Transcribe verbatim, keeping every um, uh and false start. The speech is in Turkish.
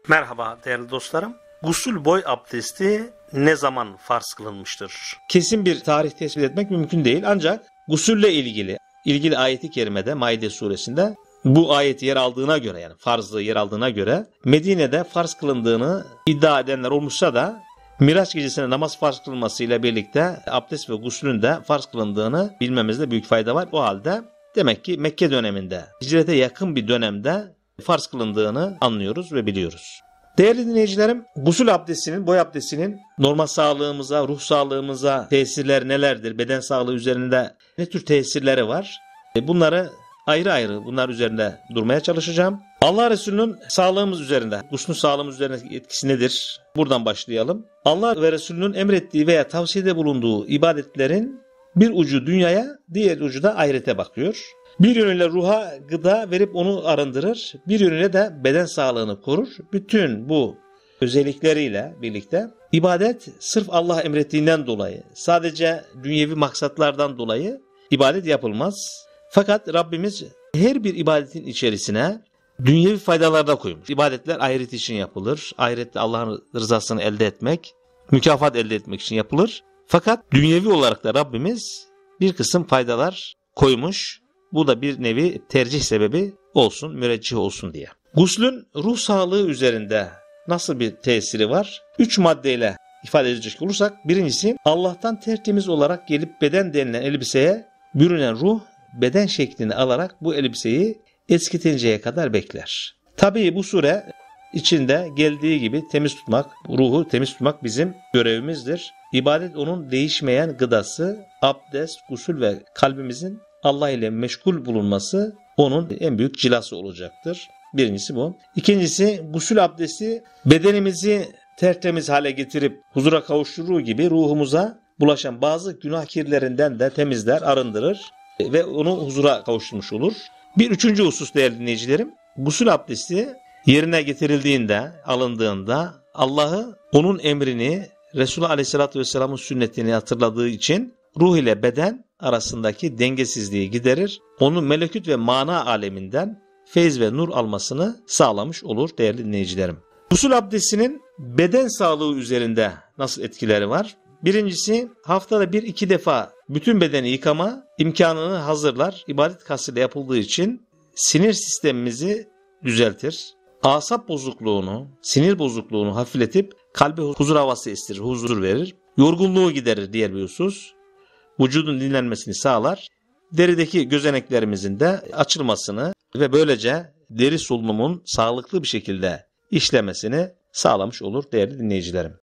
Merhaba değerli dostlarım. Gusül boy abdesti ne zaman farz kılınmıştır? Kesin bir tarih tespit etmek mümkün değil. Ancak gusülle ilgili, ilgili ayeti kerimede Maide suresinde bu ayeti yer aldığına göre, yani farzlığı yer aldığına göre Medine'de farz kılındığını iddia edenler olmuşsa da Miraç gecesinde namaz farz kılınmasıyla birlikte abdest ve guslün de farz kılındığını bilmemizde büyük fayda var. O halde demek ki Mekke döneminde, hicrete yakın bir dönemde farz kılındığını anlıyoruz ve biliyoruz. Değerli dinleyicilerim, gusül abdestinin, boy abdestinin normal sağlığımıza, ruh sağlığımıza tesirleri nelerdir? Beden sağlığı üzerinde ne tür tesirleri var? Bunları ayrı ayrı bunlar üzerinde durmaya çalışacağım. Allah Resulü'nün sağlığımız üzerinde, guslün sağlığımız üzerindeki etkisi nedir? Buradan başlayalım. Allah ve Resulü'nün emrettiği veya tavsiyede bulunduğu ibadetlerin bir ucu dünyaya, diğer ucu da ahirete bakıyor. Bir yönüyle ruha gıda verip onu arındırır, bir yönüyle de beden sağlığını korur. Bütün bu özellikleriyle birlikte ibadet sırf Allah emrettiğinden dolayı, sadece dünyevi maksatlardan dolayı ibadet yapılmaz. Fakat Rabbimiz her bir ibadetin içerisine dünyevi faydalar da koymuş. İbadetler ahiret için yapılır. Ahirette Allah'ın rızasını elde etmek, mükafat elde etmek için yapılır. Fakat dünyevi olarak da Rabbimiz bir kısım faydalar koymuş. Bu da bir nevi tercih sebebi olsun, müreccih olsun diye. Guslün ruh sağlığı üzerinde nasıl bir tesiri var? Üç maddeyle ifade edecek olursak, birincisi Allah'tan tertemiz olarak gelip beden denilen elbiseye bürünen ruh, beden şeklini alarak bu elbiseyi eskitinceye kadar bekler. Tabii bu sure içinde geldiği gibi temiz tutmak, ruhu temiz tutmak bizim görevimizdir. İbadet onun değişmeyen gıdası, abdest, gusül ve kalbimizin Allah ile meşgul bulunması onun en büyük cilası olacaktır. Birincisi bu. İkincisi, gusül abdesti bedenimizi tertemiz hale getirip huzura kavuşturduğu gibi ruhumuza bulaşan bazı günah kirlerinden de temizler, arındırır ve onu huzura kavuşturmuş olur. Bir üçüncü husus değerli dinleyicilerim, gusül abdesti yerine getirildiğinde, alındığında Allah'ı, onun emrini, Resulullah Aleyhisselatü Vesselam'ın sünnetini hatırladığı için ruh ile beden arasındaki dengesizliği giderir, onun melekut ve mana aleminden feyz ve nur almasını sağlamış olur değerli dinleyicilerim. Gusül abdestinin beden sağlığı üzerinde nasıl etkileri var? Birincisi, haftada bir iki defa bütün bedeni yıkama imkanını hazırlar. İbadet kastıyla yapıldığı için sinir sistemimizi düzeltir. Asap bozukluğunu, sinir bozukluğunu hafifletip kalbe huzur havası estirir, huzur verir. Yorgunluğu giderir diğer bir husus. Vücudun dinlenmesini sağlar. Derideki gözeneklerimizin de açılmasını ve böylece deri solunumun sağlıklı bir şekilde işlemesini sağlamış olur değerli dinleyicilerim.